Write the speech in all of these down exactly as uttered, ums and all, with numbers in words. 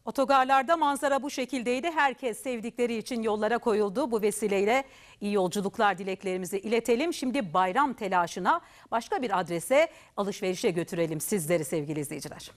Otogarlarda manzara bu şekildeydi. Herkes sevdikleri için yollara koyuldu. Bu vesileyle iyi yolculuklar dileklerimizi iletelim. Şimdi bayram telaşına başka bir adrese alışverişe götürelim sizleri sevgili izleyiciler.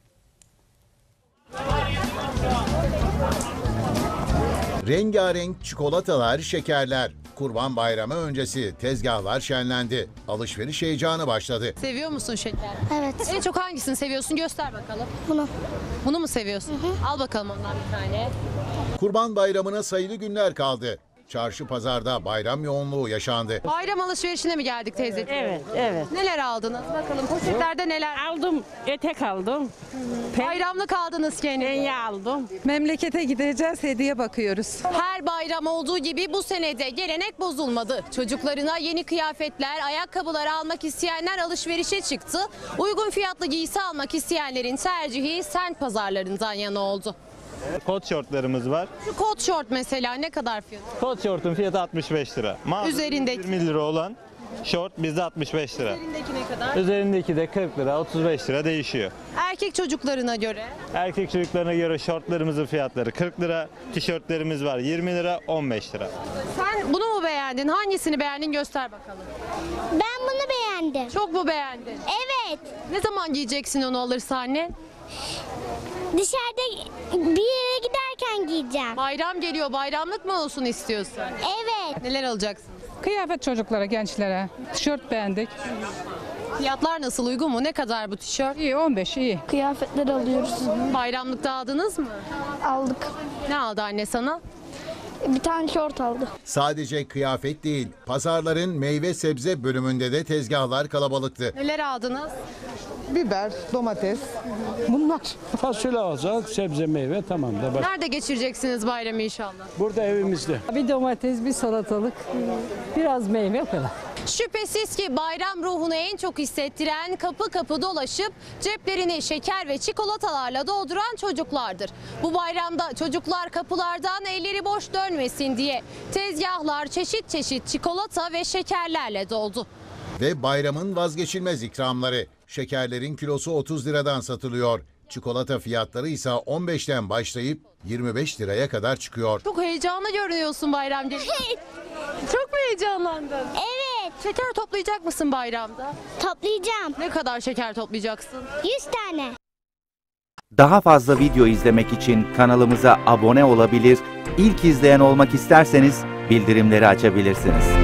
Rengarenk çikolatalar, şekerler. Kurban Bayramı öncesi tezgahlar şenlendi. Alışveriş heyecanı başladı. Seviyor musun şeker? Evet. En çok hangisini seviyorsun? Göster bakalım. Bunu. Bunu mu seviyorsun? Hı hı. Al bakalım ondan bir tane. Kurban Bayramı'na sayılı günler kaldı. Çarşı pazarda bayram yoğunluğu yaşandı. Bayram alışverişine mi geldik teyzeciğim? Evet, evet. Neler aldınız? Bakalım poşetlerde neler? Aldım, etek aldım. Bayramlık aldınız kendinize. Penye aldım. Memlekete gideceğiz, hediye bakıyoruz. Her bayram olduğu gibi bu senede gelenek bozulmadı. Çocuklarına yeni kıyafetler, ayakkabılar almak isteyenler alışverişe çıktı. Uygun fiyatlı giysi almak isteyenlerin tercihi semt pazarlarından yana oldu. Kot şortlarımız var. Şu kot şort mesela ne kadar fiyat? Kot şortun fiyatı altmış beş lira. Mağazada Üzerindeki? yirmi lira olan şort bizde altmış beş lira. Üzerindeki ne kadar? Üzerindeki de kırk lira, otuz beş lira değişiyor. Erkek çocuklarına göre. Erkek çocuklarına göre şortlarımızın fiyatları kırk lira, tişörtlerimiz var yirmi lira, on beş lira. Sen bunu mu beğendin? Hangisini beğendin? Göster bakalım. Ben bunu beğendim. Çok mu beğendin? Evet. Ne zaman giyeceksin onu alırsa anne? Dışarıda bir yere giderken giyeceğim. Bayram geliyor. Bayramlık mı olsun istiyorsun? Evet. Neler alacaksın? Kıyafet çocuklara, gençlere. Tişört beğendik. Fiyatlar nasıl? Uygun mu? Ne kadar bu tişört? İyi, on beş iyi. Kıyafetler alıyoruz. Bayramlıkta aldınız mı? Aldık. Ne aldı anne sana? Bir tane şort aldı. Sadece kıyafet değil, pazarların meyve sebze bölümünde de tezgahlar kalabalıktı. Neler aldınız? Biber, domates. Bunlar. Fasulye alacak, sebze meyve tamam da bak. Nerede geçireceksiniz bayramı inşallah? Burada evimizde. Bir domates, bir salatalık, biraz meyve o kadar. Şüphesiz ki bayram ruhunu en çok hissettiren kapı kapı dolaşıp ceplerini şeker ve çikolatalarla dolduran çocuklardır. Bu bayramda çocuklar kapılardan elleri boş dönmesin diye tezgahlar çeşit çeşit çikolata ve şekerlerle doldu. Ve bayramın vazgeçilmez ikramları. Şekerlerin kilosu otuz liradan satılıyor. Çikolata fiyatları ise on beşten başlayıp yirmi beş liraya kadar çıkıyor. Çok heyecanlı görünüyorsun bayram gelince. Çok mu heyecanlandın? Evet. Şeker toplayacak mısın bayramda? Toplayacağım. Ne kadar şeker toplayacaksın? yüz tane. Daha fazla video izlemek için kanalımıza abone olabilir, ilk izleyen olmak isterseniz bildirimleri açabilirsiniz.